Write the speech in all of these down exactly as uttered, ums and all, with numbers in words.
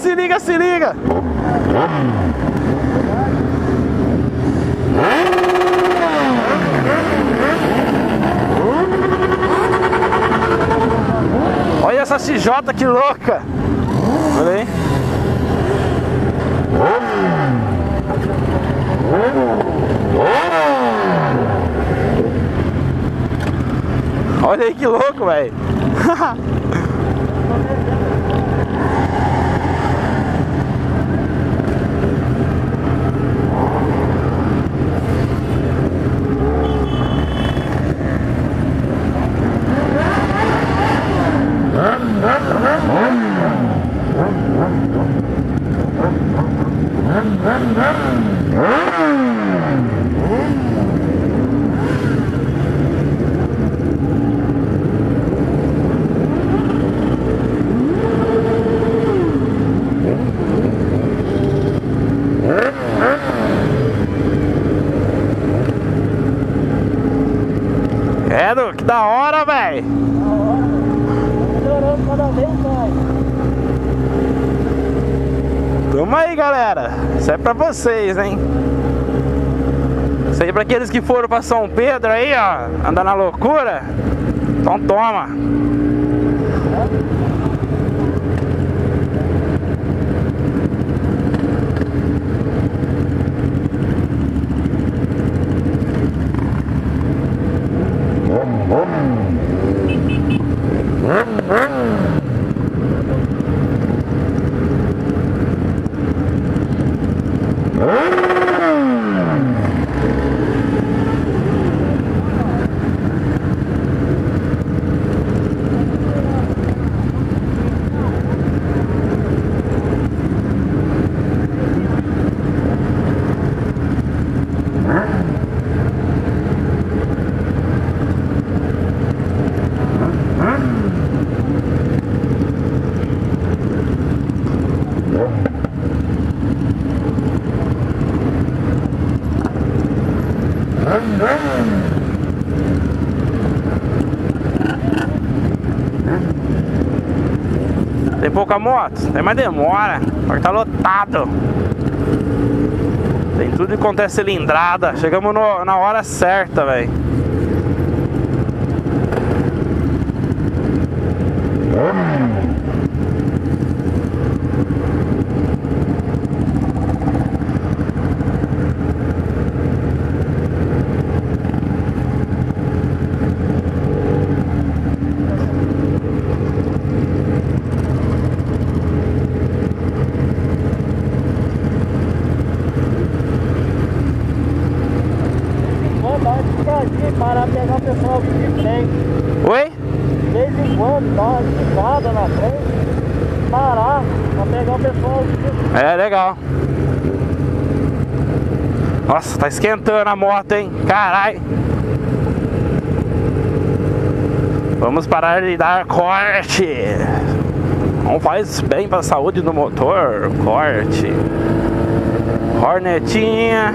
se liga, se liga. Olha essa X J, que louca. Olha aí. Olha aí que louco, velho. É, Du, que da hora, velho. Melhorando cada vez mais. Toma aí, galera. Isso é pra vocês, hein? Isso aí pra aqueles que foram pra São Pedro aí, ó, andar na loucura. Então toma. Tem pouca moto? Tem, mais demora, porque tá lotado. Tem tudo quanto é cilindrada. Chegamos no, na hora certa, velho. Parar pra pegar o pessoal de frente. Oi? De vez em quando, dá uma esticada na frente. Parar pra pegar o pessoal de frente. É, legal. Nossa, tá esquentando a moto, hein? Carai. Vamos parar de dar corte. Não faz bem pra saúde do motor. Corte. Cornetinha.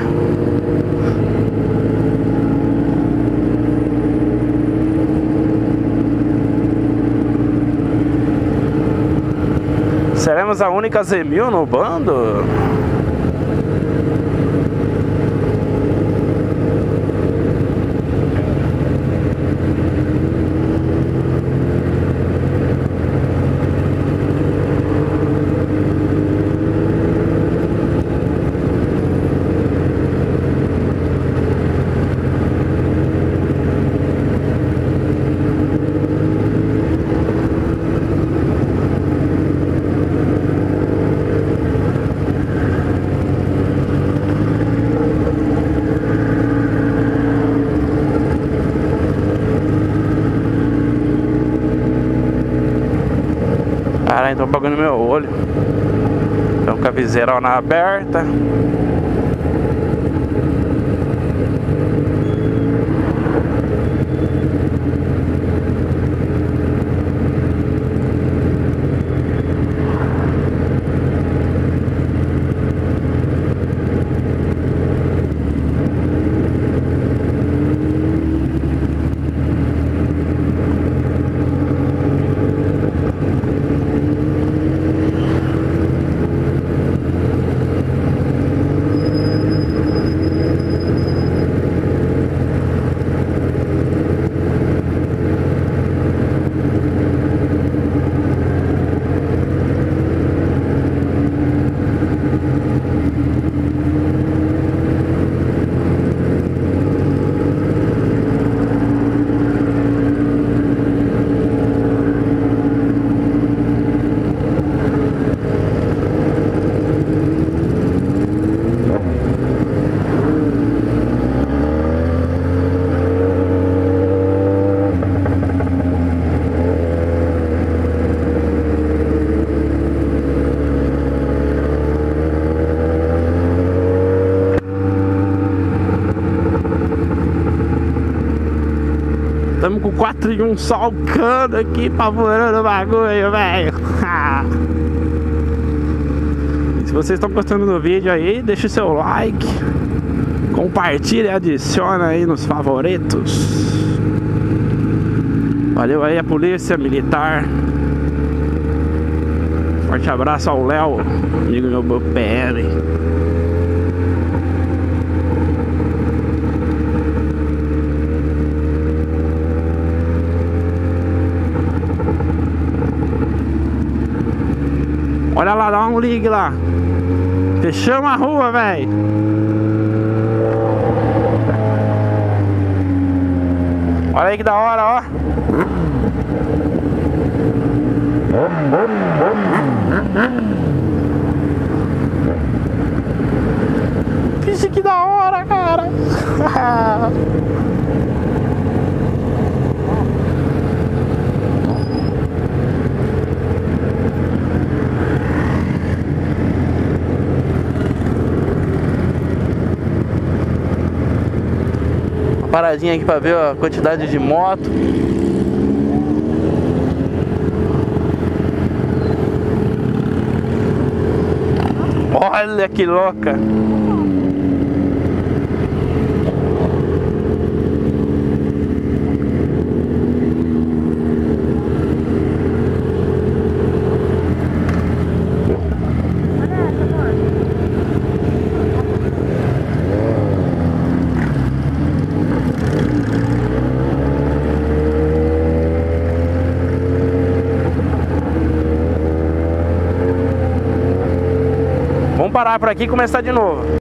Seremos a única Z mil no bando? Caralho, tô bagulho no meu olho. Então com a viseirona aberta. quatro e um solcando aqui, pavorando o bagulho, velho. Se vocês estão gostando do vídeo aí, deixa o seu like, compartilha e adiciona aí nos favoritos. Valeu aí a polícia militar. Forte abraço ao Léo, amigo meu P M. Olha lá, dá um ligue lá. Fechamos a rua, velho. Olha aí que da hora, ó. Vixe, que da hora, cara. Paradinha aqui pra ver a quantidade de moto. Olha que louca. Vamos parar por aqui e começar de novo.